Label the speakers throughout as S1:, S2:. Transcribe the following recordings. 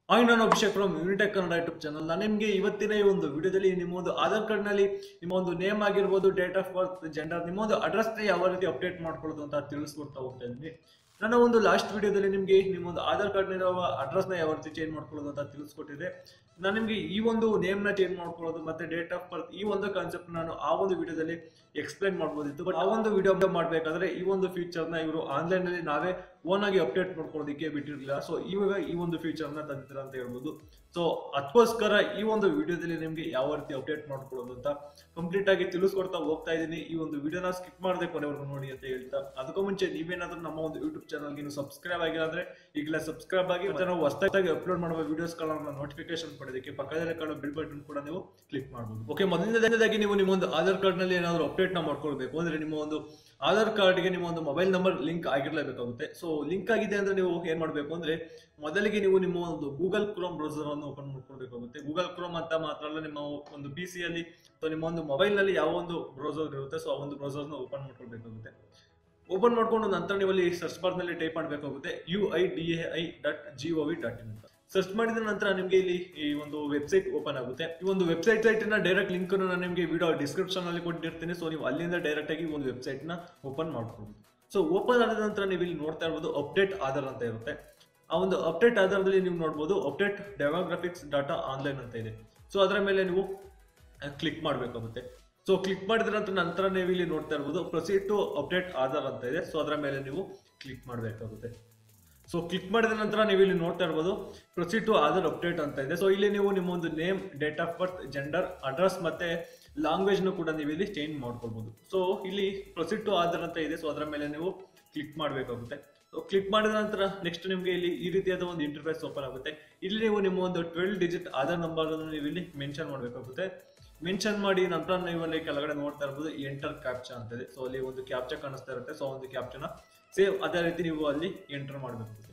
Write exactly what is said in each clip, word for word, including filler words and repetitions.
S1: Hi ನಾನು Abhishek from Unitech Kannada YouTube channel. ನಾನು ನಿಮಗೆ ಇವತ್ತಿನ ಈ ಒಂದು ವಿಡಿಯೋದಲ್ಲಿ ನಿಮ್ಮ ಒಂದು ಆಧಾರ್ ಕಾರ್ಡ್ ನಲ್ಲಿ ನಿಮ್ಮ ಒಂದು ನೇಮ್ ಆಗಿರ್ಬೋದು, ಡೇಟ್ ಆಫ್ ಬರ್ತ್, ಜೆಂಡರ್, ನಿಮ್ಮ ಒಂದು ಅಡ್ರೆಸ್ ನ ಯಾವ ರೀತಿ ಅಪ್ಡೇಟ್ ಮಾಡ್ಕೊಳ್ಳೋದು ಅಂತ ತಿಳಿಸ್ಕೊಡ್ತಾ ಹೋಗ್ತಾ ಇದ್ದೀನಿ. ನನ್ನ ಒಂದು ಲಾಸ್ಟ್ ವಿಡಿಯೋದಲ್ಲಿ ನಿಮಗೆ ನಿಮ್ಮ ಒಂದು ಆಧಾರ್ ಕಾರ್ಡ್ ನಲ್ಲಿರುವ ಅಡ್ರೆಸ್ ನ ಯಾವ ರೀತಿ ಚೇಂಜ್ ಮಾಡ್ಕೊಳ್ಳೋದು ಅಂತ ತಿಳಿಸ್ಕೊಟ್ಟಿದೆ. ನಾನು ನಿಮಗೆ ಈ ಒಂದು ನೇಮ್ ನ ಚೇಂಜ್ ಮಾಡ್ಕೊಳ್ಳೋದು ಮತ್ತೆ ಡೇಟ್ ಆಫ್ ಬರ್ತ್ ಈ ಒಂದು ಕಾನ್ಸೆಪ್ಟ್ ನಾನು ಆ ಒಂದು ವಿಡಿಯೋದಲ್ಲಿ ಎಕ್ಸ್ಪ್ಲೈನ್ ಮಾಡ್ಬೋದಿತ್ತು. ಬಟ್ ಆ ಒಂದು ವಿಡಿಯೋ ಮಾಡಬೇಕಾದ್ರೆ ಈ ಒಂದು ಫೀಚರ್ ನ ಇವರು ಆನ್ಲೈನ್ ನಲ್ಲಿ ನಾವೇ ಓನ್ ಆಗಿ ಅಪ್ಡೇಟ್ ಮಾಡ್ಕೊಳ್ಳೋದಕ್ಕೆ ಬಿಟ್ಟಿರಲಿಲ್ಲ. ಸೊ ಇವಾಗ ಈ ಒಂದು ಫೀಚರ್ ನ ತಂದಿರ ಅಂತ ಹೇಳ್ಬೋದು. ಸೊ ಅದಕ್ಕೋಸ್ಕರ ಈ ಒಂದು ವಿಡಿಯೋದಲ್ಲಿ ನಿಮಗೆ ಯಾವ ರೀತಿ ಅಪ್ಡೇಟ್ ಮಾಡ್ಕೊಳ್ಳೋದು ಅಂತ ಕಂಪ್ಲೀಟ್ ಆಗಿ ತಿಳಿಸ್ಕೊಡ್ತಾ ಹೋಗ್ತಾ ಇದ್ದೀನಿ. ಈ ಒಂದು ವಿಡಿಯೋನ ಸ್ಕಿಪ್ ಮಾಡದೆ ಕೊನೆವರೆಗೂ ನೋಡಿ ಅಂತ ಹೇಳ್ತಾ, ಅದಕ್ಕೂ ಮುಂಚೆ ನೀವೇನಾದ್ರೂ ನಮ್ಮ ಒಂದು ಯೂಟ್ಯೂಬ್ ಚಾನಲ್ಗೆ ನೀವು ಸಬ್ಸ್ಕ್ರೈಬ್ ಆಗಿಲ್ಲ ಅಂದ್ರೆ ಈಗಲೇ ಸಬ್ಸ್ಕ್ರೈಬ್ ಆಗಿ, ಮತ್ತೆ ನಾವು ಹೊಸದಾಗಿ ಅಪ್ಲೋಡ್ ಮಾಡುವ ವಿಡಿಯೋಸ್ ಗಳನ್ನ ನೋಟಿಫಿಕೇಶನ್ ಪಡೆಯೋದಕ್ಕೆ ಪಕ್ಕದಲ್ಲಿ ಕಾಣೋ ಬೆಲ್ ಬಟನ್ ಕೂಡ ನೀವು ಕ್ಲಿಕ್ ಮಾಡಬಹುದು. ಓಕೆ, ಮೊದಲನೇದಾಗಿ ನೀವು ನಿಮ್ಮ ಒಂದು ಆಧಾರ್ ಕಾರ್ಡ್ ನಲ್ಲಿ ಏನಾದ್ರು ಅಪ್ಡೇಟ್ ನ ಮಾಡ್ಕೊಳ್ಬೇಕು ಅಂದ್ರೆ ನಿಮ್ಮ ಒಂದು ಆಧಾರ್ ಕಾರ್ಡ್ ಗೆ ನಿಮ್ಮ ಒಂದು ಮೊಬೈಲ್ ನಂಬರ್ ಲಿಂಕ್ ಆಗಿರ್ಲೇಬೇಕಾಗುತ್ತೆ. ಸೊ ಲಿಂಕ್ ಆಗಿದೆ ಅಂದ್ರೆ ನೀವು ಏನ್ ಮಾಡ್ಬೇಕು ಅಂದ್ರೆ ಮೊದಲಿಗೆ ನೀವು ನಿಮ್ಮ ಒಂದು ಗೂಗಲ್ ಕ್ರೋಮ್ ಬ್ರೌಸರ್ ಅನ್ನು ಓಪನ್ ಮಾಡ್ಕೊಳ್ಬೇಕಾಗುತ್ತೆ. ಗೂಗಲ್ ಕ್ರೋಮ್ ಅಂತ ಮಾತ್ರ ಅಲ್ಲ, ನಿಮ್ಮ ಒಂದು ಪಿ ಸಿ ಅಲ್ಲಿ ಅಥವಾ ನಿಮ್ಮ ಒಂದು ಮೊಬೈಲ್ ನಲ್ಲಿ ಯಾವ ಒಂದು ಬ್ರೌಸರ್ ಇರುತ್ತೆ ಸೊ ಆ ಒಂದು ಬ್ರೌಸರ್ ನ ಓಪನ್ ಮಾಡ್ಕೊಳ್ಬೇಕಾಗುತ್ತೆ. ಓಪನ್ ಮಾಡ್ಕೊಂಡು ನಂತರ ನೀವು ಅಲ್ಲಿ ಸರ್ಚ್ ಬಾರ್ ನಲ್ಲಿ ಟೈಪ್ ಮಾಡಬೇಕಾಗುತ್ತೆ U I D A I dot G O V dot in ಅಂತ. ಸರ್ಚ್ ಮಾಡಿದ ನಂತರ ನಿಮಗೆ ಇಲ್ಲಿ ಈ ಒಂದು ವೆಬ್ಸೈಟ್ ಓಪನ್ ಆಗುತ್ತೆ. ಈ ಒಂದು ವೆಬ್ಸೈಟ್ ಸೈಟ್ ನ ಡೈರೆಕ್ಟ್ ಲಿಂಕ್ ನಾನು ನಿಮಗೆ ವಿಡಿಯೋ ಡಿಸ್ಕ್ರಿಪ್ಷನ್ ಅಲ್ಲಿ ಕೊಟ್ಟಿರ್ತೀನಿ. ಸೊ ನೀವು ಅಲ್ಲಿಂದ ಡೈರೆಕ್ಟ್ ಆಗಿ ಒಂದು ವೆಬ್ಸೈಟ್ ನ ಓಪನ್ ಮಾಡ್ಕೊಬಹುದು. ಸೊ ಓಪನ್ ಆದ ನಂತರ ನೀವು ಇಲ್ಲಿ ನೋಡ್ತಾ ಇರ್ಬೋದು ಅಪ್ಡೇಟ್ ಆಧಾರ್ ಅಂತ ಇರುತ್ತೆ. ಆ ಒಂದು ಅಪ್ಡೇಟ್ ಆಧಾರದಲ್ಲಿ ನೀವು ನೋಡ್ಬೋದು ಅಪ್ಡೇಟ್ ಡೆಮೋಗ್ರಾಫಿಕ್ಸ್ ಡಾಟಾ ಆನ್ಲೈನ್ ಅಂತ ಇದೆ. ಸೊ ಅದರ ಮೇಲೆ ನೀವು ಕ್ಲಿಕ್ ಮಾಡಬೇಕಾಗುತ್ತೆ. ಸೊ ಕ್ಲಿಕ್ ಮಾಡಿದ ನಂತರ ನಂತರ ನೀವು ಇಲ್ಲಿ ನೋಡ್ತಾ ಇರ್ಬೋದು ಪ್ರೊಸೀಡ್ ಟು ಅಪ್ಡೇಟ್ ಆಧಾರ್ ಅಂತ ಇದೆ. ಸೊ ಅದರ ಮೇಲೆ ನೀವು ಕ್ಲಿಕ್ ಮಾಡಬೇಕಾಗುತ್ತೆ. ಸೊ ಕ್ಲಿಕ್ ಮಾಡಿದ ನಂತರ ನೀವು ಇಲ್ಲಿ ನೋಡ್ತಾ ಇರ್ಬೋದು ಪ್ರೊಸೀಡ್ ಟು ಆಧಾರ್ ಅಪ್ಡೇಟ್ ಅಂತ ಇದೆ. ಸೊ ಇಲ್ಲಿ ನೀವು ನಿಮ್ಮ ಒಂದು name, date of birth, gender, address ಮತ್ತೆ ಲ್ಯಾಂಗ್ವೇಜ್ ನು ಕೂಡ ನೀವು ಇಲ್ಲಿ ಚೇಂಜ್ ಮಾಡ್ಕೊಳ್ಬಹುದು. ಸೊ ಇಲ್ಲಿ ಪ್ರೊಸೀಡ್ ಟು ಆಧಾರ್ ಅಂತ ಇದೆ. ಸೊ ಅದರ ಮೇಲೆ ನೀವು ಕ್ಲಿಕ್ ಮಾಡಬೇಕಾಗುತ್ತೆ. ಸೊ ಕ್ಲಿಕ್ ಮಾಡಿದ ನಂತರ ನೆಕ್ಸ್ಟ್ ನಿಮಗೆ ಇಲ್ಲಿ ಈ ರೀತಿಯಾದ ಒಂದು ಇಂಟರ್ಫೇಸ್ ಓಪನ್ ಆಗುತ್ತೆ. ಇಲ್ಲಿ ನೀವು ನಿಮ್ಮ ಒಂದು ಟ್ವೆಲ್ ಡಿಜಿಟ್ ಆಧಾರ್ ನಂಬರ್ ಅನ್ನು ನೀವು ಇಲ್ಲಿ ಮೆನ್ಷನ್ ಮಾಡಬೇಕಾಗುತ್ತೆ. ಮೆನ್ಷನ್ ಮಾಡಿ ನಂತರ ನೀವು ಅಲ್ಲಿ ಕೆಳಗಡೆ ನೋಡ್ತಾ ಇರ್ಬೋದು ಎಂಟರ್ ಕ್ಯಾಪ್ಚಾ ಅಂತ ಇದೆ. ಸೊ ಅಲ್ಲಿ ಒಂದು ಕ್ಯಾಪ್ಚಾ ಕಾಣಿಸ್ತಾ ಇರುತ್ತೆ. ಸೊ ಒಂದು ಕ್ಯಾಪ್ಚನ ಸೇವ್ ಅದೇ ರೀತಿ ನೀವು ಅಲ್ಲಿ ಎಂಟರ್ ಮಾಡಬೇಕಾಗುತ್ತೆ.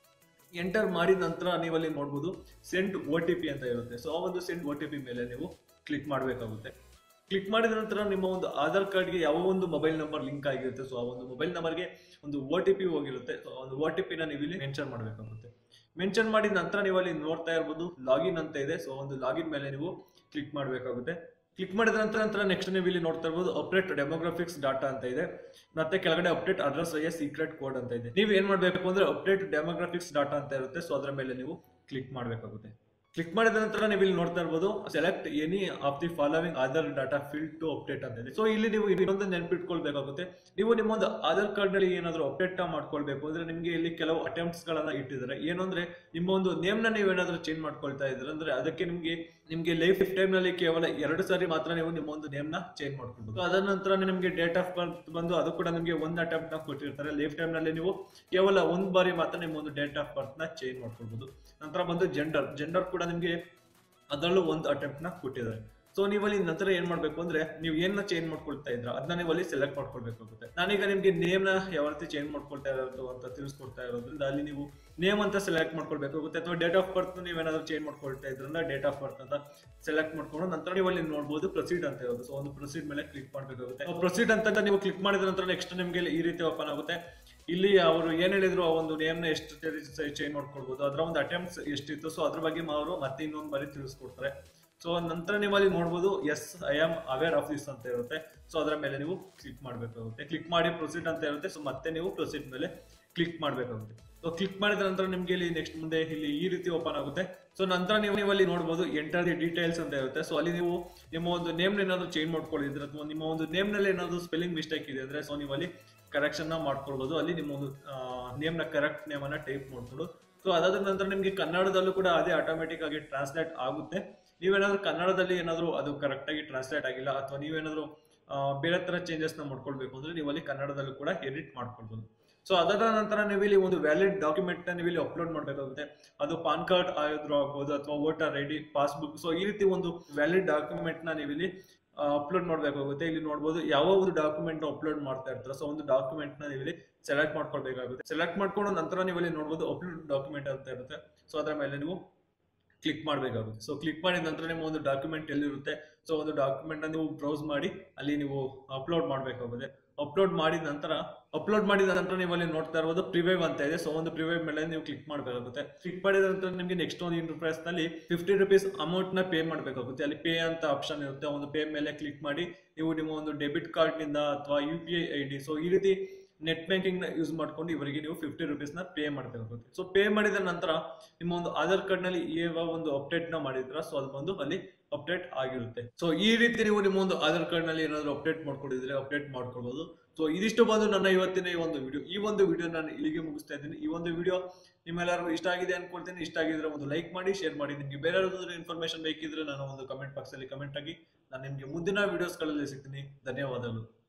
S1: ಎಂಟರ್ ಮಾಡಿದ ನಂತರ ನೀವು ಅಲ್ಲಿ ನೋಡ್ಬೋದು ಸೆಂಡ್ ಒ ಟಿ ಪಿ ಅಂತ ಇರುತ್ತೆ. ಸೊ ಆ ಒಂದು ಸೆಂಡ್ ಒ ಟಿ ಪಿ ಮೇಲೆ ನೀವು ಕ್ಲಿಕ್ ಮಾಡಬೇಕಾಗುತ್ತೆ. ಕ್ಲಿಕ್ ಮಾಡಿದ ನಂತರ ನಿಮ್ಮ ಒಂದು ಆಧಾರ್ ಕಾರ್ಡ್ಗೆ ಯಾವ ಒಂದು ಮೊಬೈಲ್ ನಂಬರ್ ಲಿಂಕ್ ಆಗಿರುತ್ತೆ ಸೊ ಆ ಒಂದು ಮೊಬೈಲ್ ನಂಬರ್ಗೆ ಒಂದು ಒ ಟಿ ಪಿ ಹೋಗಿರುತ್ತೆ. ಸೊ ಒಂದು ಒ ಟಿ ಪಿನ ನೀವು ಇಲ್ಲಿ ಮೆನ್ಷನ್ ಮಾಡಬೇಕಾಗುತ್ತೆ. ಮೆನ್ಷನ್ ಮಾಡಿದ ನಂತರ ನೀವು ಅಲ್ಲಿ ನೋಡ್ತಾ ಇರ್ಬೋದು ಲಾಗಿನ್ ಅಂತ ಇದೆ. ಸೊ ಒಂದು ಲಾಗಿನ್ ಮೇಲೆ ನೀವು ಕ್ಲಿಕ್ ಮಾಡಬೇಕಾಗುತ್ತೆ. ಕ್ಲಿಕ್ ಮಾಡಿದ ನಂತರ ನಂತರ ನೆಕ್ಸ್ಟ್ ನೀವು ಇಲ್ಲಿ ನೋಡ್ತಾ ಇರ್ಬೋದು ಅಪ್ಡೇಟ್ ಡೆಮೋಗ್ರಾಫಿಕ್ಸ್ ಡಾಟಾ ಅಂತ ಇದೆ. ಮತ್ತೆ ಕೆಳಗಡೆ ಅಪ್ಡೇಟ್ ಅಡ್ರೆಸ್ ಸೀಕ್ರೆಟ್ ಕೋಡ್ ಅಂತ ಇದೆ. ನೀವು ಏನ್ ಮಾಡಬೇಕು ಅಂದ್ರೆ ಅಪ್ಡೇಟ್ ಡೆಮೋಗ್ರಾಫಿಕ್ಸ್ ಡಾಟಾ ಅಂತ ಇರುತ್ತೆ. ಸೊ ಅದರ ಮೇಲೆ ನೀವು ಕ್ಲಿಕ್ ಮಾಡಬೇಕಾಗುತ್ತೆ. ಕ್ಲಿಕ್ ಮಾಡಿದ ನಂತರ ನೀವು ಇಲ್ಲಿ ನೋಡ್ತಾ ಇರ್ಬೋದು select any of the following Aadhaar data field to update ಅಂತ ಇದೆ. ಸೊ ಇಲ್ಲಿ ನೀವು ಇನ್ನೊಂದು ನೆನಪಿಟ್ಕೊಳ್ಬೇಕಾಗುತ್ತೆ. ನೀವು ನಿಮ್ಮ ಒಂದು ಆಧಾರ್ ಕಾರ್ಡ್ ನಲ್ಲಿ ಏನಾದ್ರು ಅಪ್ಡೇಟ್ ಮಾಡ್ಕೊಳ್ಬೇಕು ಅಂದ್ರೆ ನಿಮಗೆ ಇಲ್ಲಿ ಕೆಲವು ಅಟೆಂಪ್ಟ್ಸ್ ಗಳನ್ನ ಇಟ್ಟಿದ್ದಾರೆ. ಏನು ಅಂದ್ರೆ ನಿಮ್ಮ ಒಂದು ನೇಮ್ ನ ನೀವು ಏನಾದ್ರು ಚೇಂಜ್ ಮಾಡ್ಕೊಳ್ತಾ ಇದ್ರೆ ಅಂದ್ರೆ ಅದಕ್ಕೆ ನಿಮ್ಗೆ ನಿಮ್ಗೆ ಲೈಫ್ ಟೈಮ್ ನಲ್ಲಿ ಕೇವಲ ಎರಡು ಸಾರಿ ಮಾತ್ರ ನೀವು ನಿಮ್ಮ ಒಂದು ನೇಮ್ ನ ಚೇಂಜ್ ಮಾಡ್ಕೊಳ್ಬಹುದು. ಅದರ ನಂತರ ನಿಮಗೆ ಡೇಟ್ ಆಫ್ ಬರ್ತ್ ಬಂದು ಅದು ಕೂಡ ನಿಮಗೆ ಒಂದು ಅಟೆಂಪ್ಟ್ ನ ಕೊಟ್ಟಿರ್ತಾರೆ. ಲೈಫ್ ಟೈಮ್ ನಲ್ಲಿ ನೀವು ಕೇವಲ ಒಂದ್ ಬಾರಿ ಮಾತ್ರ ನಿಮ್ಮ ಒಂದು ಡೇಟ್ ಆಫ್ ಬರ್ತ್ ನ ಚೇಂಜ್ ಮಾಡ್ಕೊಳ್ಬಹುದು. ನಂತರ ಬಂದು ಜೆಂಡರ್ ಜೆಂಡರ್ ಕೂಡ ನಿಮಗೆ ಅದರಲ್ಲೂ ಒಂದು ಅಟೆಂಪ್ಟ್ ನ ಕೊಟ್ಟಿದ್ದಾರೆ. ಸೊ ನೀವು ಅಲ್ಲಿ ನಂತರ ಏನ್ ಮಾಡ್ಬೇಕು ಅಂದ್ರೆ ನೀವು ಏನ ಚೇಂಜ್ ಮಾಡ್ಕೊಳ್ತಾ ಇದ್ರ ಅದನ್ನ ನೀವು ಅಲ್ಲಿ ಸೆಲೆಕ್ಟ್ ಮಾಡ್ಕೊಳ್ಬೇಕಾಗುತ್ತೆ. ನಾನೀಗ ನಿಮ್ಗೆ ನೇಮ್ ನ ಯಾವ ರೀತಿ ಚೇಂಜ್ ಮಾಡ್ಕೊಳ್ತಾ ಇರೋದು ಅಂತ ತಿಳಿಸ್ಕೊಡ್ತಾ ಇರೋದ್ರಿಂದ ಅಲ್ಲಿ ನೀವು ನೇಮ್ ಅಂತ ಸೆಲೆಕ್ಟ್ ಮಾಡ್ಕೊಳ್ಬೇಕಾಗುತ್ತೆ. ಅಥವಾ ಡೇಟ್ ಆಫ್ ಬರ್ತ್ ನೀವೇನಾದ್ರೂ ಚೇಂಜ್ ಮಾಡ್ಕೊಳ್ತಾ ಇದ್ರಿಂದ ಡೇಟ್ ಆಫ್ ಬರ್ತ್ ಅಂತ ಸೆಲೆಕ್ಟ್ ಮಾಡ್ಕೊಂಡು ನಂತರ ನೀವು ಅಲ್ಲಿ ನೋಡಬಹುದು ಪ್ರೊಸೀಡ್ ಅಂತ ಇರೋದು. ಸೊ ಒಂದು ಪ್ರೊಸೀಡ್ ಮೇಲೆ ಕ್ಲಿಕ್ ಮಾಡಬೇಕಾಗುತ್ತೆ. ಪ್ರೊಸೀಡ್ ಅಂತ ನೀವು ಕ್ಲಿಕ್ ಮಾಡಿದ ನಂತರ ನೆಕ್ಸ್ಟ್ ನಿಮ್ಗೆ ಈ ರೀತಿ ಓಪನ್ ಆಗುತ್ತೆ. ಇಲ್ಲಿ ಅವರು ಏನ್ ಹೇಳಿದ್ರು ಆ ಒಂದು ನೇಮ್ ನ ಎಷ್ಟು ಚೇಂಜ್ ಮಾಡ್ಕೊಳ್ಬಹುದು, ಅದರ ಒಂದು ಅಟೆಂಪ್ಟ್ಸ್ ಎಷ್ಟಿತ್ತು ಸೊ ಅದ್ರ ಬಗ್ಗೆ ಅವರು ಮತ್ತೆ ಇನ್ನೊಂದು ಬಾರಿ ತಿಳಿಸ್ಕೊಡ್ತಾರೆ. ಸೊ ನಂತರ ನೀವು ಅಲ್ಲಿ ನೋಡಬಹುದು yes I am aware of this ಅಂತ ಇರುತ್ತೆ. ಸೊ ಅದರ ಮೇಲೆ ನೀವು ಕ್ಲಿಕ್ ಮಾಡಬೇಕಾಗುತ್ತೆ. ಕ್ಲಿಕ್ ಮಾಡಿ ಪ್ರೊಸೀಡ್ ಅಂತ ಇರುತ್ತೆ. ಸೊ ಮತ್ತೆ ನೀವು ಪ್ರೊಸೀಡ್ ಮೇಲೆ ಕ್ಲಿಕ್ ಮಾಡಬೇಕಾಗುತ್ತೆ. ಸೊ ಕ್ಲಿಕ್ ಮಾಡಿದ ನಂತರ ನಿಮ್ಗೆ ಇಲ್ಲಿ ನೆಕ್ಸ್ಟ್ ಮುಂದೆ ಇಲ್ಲಿ ಈ ರೀತಿ ಓಪನ್ ಆಗುತ್ತೆ. ಸೊ ನಂತರ ನೀವು ನೀವು ಅಲ್ಲಿ ನೋಡಬಹುದು ಎಂಟರ್ ದಿ ಡೀಟೇಲ್ಸ್ ಅಂತ ಇರುತ್ತೆ. ಸೊ ಅಲ್ಲಿ ನೀವು ನಿಮ್ಮ ಒಂದು ನೇಮ್ ಏನಾದ್ರು ಚೇಂಜ್ ಮಾಡ್ಕೊಂಡಿದ್ರೆ ಅಥವಾ ನಿಮ್ಮ ಒಂದು ನೇಮ್ ನಲ್ಲಿ ಏನಾದ್ರು ಸ್ಪೆಲ್ಲಿಂಗ್ ಮಿಸ್ಟೇಕ್ ಇದೆ ಅಂದ್ರೆ ಸೊ ನೀವು ಅಲ್ಲಿ ಕರೆಕ್ಷನ್ ನ ಮಾಡ್ಕೊಳ್ಬಹುದು. ಅಲ್ಲಿ ನಿಮ್ಮ ಒಂದು ನೇಮ್ ನ ಕರೆಕ್ಟ್ ನೇಮ್ ಅನ್ನ ಟೈಪ್ ಮಾಡ್ಕೊಂಡು ಸೊ ಅದಾದ ನಂತರ ನಿಮ್ಗೆ ಕನ್ನಡದಲ್ಲೂ ಕೂಡ ಅದೇ ಆಟೋಮೆಟಿಕ್ ಆಗಿ ಟ್ರಾನ್ಸ್ಲೇಟ್ ಆಗುತ್ತೆ. ನೀವೇನಾದ್ರೂ ಕನ್ನಡದಲ್ಲಿ ಏನಾದ್ರು ಅದು ಕರೆಕ್ಟ್ ಆಗಿ ಟ್ರಾನ್ಸ್ಲೇಟ್ ಆಗಿಲ್ಲ ಅಥವಾ ನೀವೇನಾದ್ರು ಬೇರೆ ತರ ಚೇಂಜಸ್ ನ ಮಾಡ್ಕೊಳ್ಬೇಕು ಅಂದ್ರೆ ನೀವು ಅಲ್ಲಿ ಕನ್ನಡದಲ್ಲೂ ಕೂಡ ಎಡಿಟ್ ಮಾಡ್ಕೊಳ್ಬಹುದು. ಸೊ ಅದಾದ ನಂತರ ನೀವು ಇಲ್ಲಿ ಒಂದು ವ್ಯಾಲಿಡ್ ಡಾಕ್ಯುಮೆಂಟ್ ನ ನೀವು ಇಲ್ಲಿ ಅಪ್ಲೋಡ್ ಮಾಡಬೇಕಾಗುತ್ತೆ. ಅದು ಪಾನ್ ಕಾರ್ಡ್ ಆದ್ರೂ ಆಗ್ಬೋದು ಅಥವಾ voter I D, passbook. So ಈ ರೀತಿ ಒಂದು ವ್ಯಾಲಿಡ್ ಡಾಕ್ಯುಮೆಂಟ್ ನ ನೀವು ಇಲ್ಲಿ ಅಪ್ಲೋಡ್ ಮಾಡಬೇಕಾಗುತ್ತೆ. ಇಲ್ಲಿ ನೋಡಬಹುದು ಯಾವ ಒಂದು ಡಾಕ್ಯುಮೆಂಟ್ ಅಪ್ಲೋಡ್ ಮಾಡ್ತಾ ಇರ್ತಾರೆ. ಸೊ ಒಂದು ಡಾಕ್ಯುಮೆಂಟ್ ನ ನೀವು ಇಲ್ಲಿ ಸೆಲೆಕ್ಟ್ ಮಾಡ್ಕೊಳ್ಬೇಕಾಗುತ್ತೆ. ಸೆಲೆಕ್ಟ್ ಮಾಡ್ಕೊಂಡು ನಂತರ ನೀವು ಇಲ್ಲಿ ನೋಡಬಹುದು ಅಪ್ಲೋಡ್ ಡಾಕ್ಯುಮೆಂಟ್ ಅಂತ ಇರುತ್ತೆ. ಸೊ ಅದರ ಮೇಲೆ ನೀವು ಕ್ಲಿಕ್ ಮಾಡಬೇಕಾಗುತ್ತೆ. ಸೊ ಕ್ಲಿಕ್ ಮಾಡಿದ ನಂತರ ನಿಮ್ಮ ಒಂದು ಡಾಕ್ಯುಮೆಂಟ್ ಎಲ್ಲಿರುತ್ತೆ ಸೊ ಒಂದು ಡಾಕ್ಯುಮೆಂಟ್ ನ ನೀವು ಬ್ರೌಸ್ ಮಾಡಿ ಅಲ್ಲಿ ನೀವು ಅಪ್ಲೋಡ್ ಮಾಡಬೇಕಾಗುತ್ತೆ. ಅಪ್ಲೋಡ್ ಮಾಡಿದ ನಂತರ ಅಪ್ಲೋಡ್ ಮಾಡಿದ ನಂತರ ನೀವು ಅಲ್ಲಿ ನೋಡ್ತಾ ಇರ್ಬೋದು ಪ್ರಿವೈವ್ ಅಂತ ಇದೆ. ಸೊ ಒಂದು ಪ್ರಿವೈವ್ ಮೇಲೆ ನೀವು ಕ್ಲಿಕ್ ಮಾಡಬೇಕಾಗುತ್ತೆ. ಕ್ಲಿಕ್ ಮಾಡಿದ ನಂತರ ನಿಮಗೆ ನೆಕ್ಸ್ಟ್ ಒಂದು ಇಂಟರ್ಫೇಸ್ ನಲ್ಲಿ ಫಿಫ್ಟಿ ರುಪೀಸ್ ಅಮೌಂಟ್ ನ ಪೇ ಮಾಡಬೇಕಾಗುತ್ತೆ. ಅಲ್ಲಿ ಪೇ ಅಂತ ಆಪ್ಷನ್ ಇರುತ್ತೆ. ಒಂದು ಪೇ ಮೇಲೆ ಕ್ಲಿಕ್ ಮಾಡಿ ನೀವು ನಿಮ್ಮ ಒಂದು ಡೆಬಿಟ್ ಕಾರ್ಡ್ ನಿಂದ ಅಥವಾ U P I I D so ಈ ರೀತಿ ನೆಟ್ ಬ್ಯಾಂಕಿಂಗ್ ನ ಯೂಸ್ ಮಾಡ್ಕೊಂಡು ಇವರಿಗೆ ನೀವು ಫಿಫ್ಟಿ ರುಪೀಸ್ ನ ಪೇ ಮಾಡಬೇಕಾಗುತ್ತೆ. ಸೊ ಪೇ ಮಾಡಿದ ನಂತರ ನಿಮ್ಮ ಒಂದು ಆಧಾರ್ ಕಾರ್ಡ್ ನಲ್ಲಿ ಯಾವ ಒಂದು ಅಪ್ಡೇಟ್ ನ ಮಾಡಿದ್ರ ಸೊ ಅದು ಬಂದು ಅಲ್ಲಿ ಅಪ್ಡೇಟ್ ಆಗಿರುತ್ತೆ. ಸೊ ಈ ರೀತಿ ನೀವು ನಿಮ್ಮ ಒಂದು ಆಧಾರ್ ಕಾರ್ಡ್ ನಲ್ಲಿ ಏನಾದ್ರು ಅಪ್ಡೇಟ್ ಮಾಡ್ಕೊಂಡಿದ್ರೆ ಅಪ್ಡೇಟ್ ಮಾಡ್ಕೊಳ್ಬಹುದು. ಸೊ ಇದಿಷ್ಟು ಬಂದು ನನ್ನ ಇವತ್ತಿನ ಈ ಒಂದು ವಿಡಿಯೋ. ಈ ಒಂದು ವಿಡಿಯೋ ನಾನು ಇಲ್ಲಿಗೆ ಮುಗಿಸ್ತಾ ಇದ್ದೀನಿ. ಈ ಒಂದು ವಿಡಿಯೋ ನಿಮ್ಮೆಲ್ಲರಿಗೂ ಇಷ್ಟ ಆಗಿದೆ ಅನ್ಕೊಳ್ತೀನಿ. ಇಷ್ಟ ಆಗಿದ್ರೆ ಒಂದು ಲೈಕ್ ಮಾಡಿ, ಶೇರ್ ಮಾಡಿ. ನಿಮ್ಗೆ ಬೇರೆ ಯಾರಾದ್ರೂ ಇನ್ಫಾರ್ಮೇಶನ್ ಬೇಕಿದ್ರೆ ನಾನು ಒಂದು ಕಮೆಂಟ್ ಬಾಕ್ಸ್ ಅಲ್ಲಿ ಕಮೆಂಟ್ ಆಗಿ ನಾನು ನಿಮ್ಗೆ ಮುಂದಿನ ವಿಡಿಯೋಸ್ ಗಳಲ್ಲಿ ಸಿಗ್ತೀನಿ. ಧನ್ಯವಾದಗಳು.